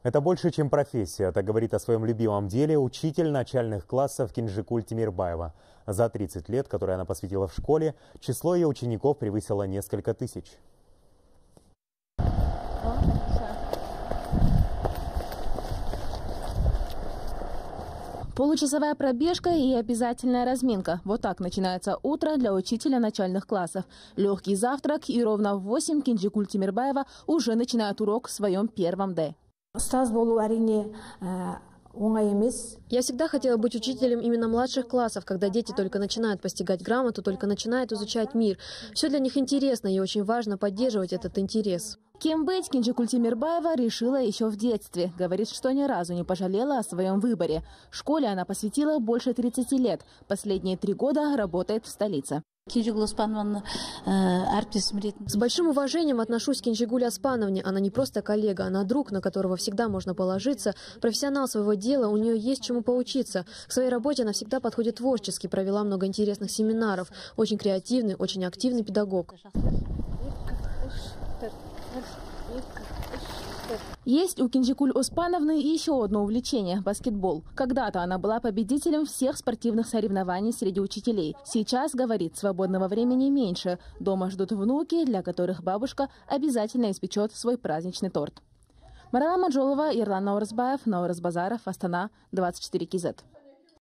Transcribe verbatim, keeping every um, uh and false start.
Это больше, чем профессия. Так говорит о своем любимом деле учитель начальных классов Кинжикуль Тимирбаева. За тридцать лет, которые она посвятила в школе, число ее учеников превысило несколько тысяч. Получасовая пробежка и обязательная разминка. Вот так начинается утро для учителя начальных классов. Легкий завтрак, и ровно в восемь Кинжикуль Тимирбаева уже начинает урок в своем первом Д. Я всегда хотела быть учителем именно младших классов, когда дети только начинают постигать грамоту, только начинают изучать мир. Все для них интересно, и очень важно поддерживать этот интерес. Кем быть Кинжикуль Тимирбаева решила еще в детстве. Говорит, что ни разу не пожалела о своем выборе. Школе она посвятила больше тридцати лет. Последние три года работает в столице. С большим уважением отношусь к Кинжигуль Оспановне. Она не просто коллега, она друг, на которого всегда можно положиться. Профессионал своего дела, у нее есть чему поучиться. К своей работе она всегда подходит творчески, провела много интересных семинаров. Очень креативный, очень активный педагог. Есть у Кинжикуль Оспановны еще одно увлечение – баскетбол. Когда-то она была победителем всех спортивных соревнований среди учителей. Сейчас, говорит, свободного времени меньше. Дома ждут внуки, для которых бабушка обязательно испечет свой праздничный торт. Марала Маджолова, Ирлан Наурзбаев, Наурз Базаров, Астана, двадцать четыре Кизет.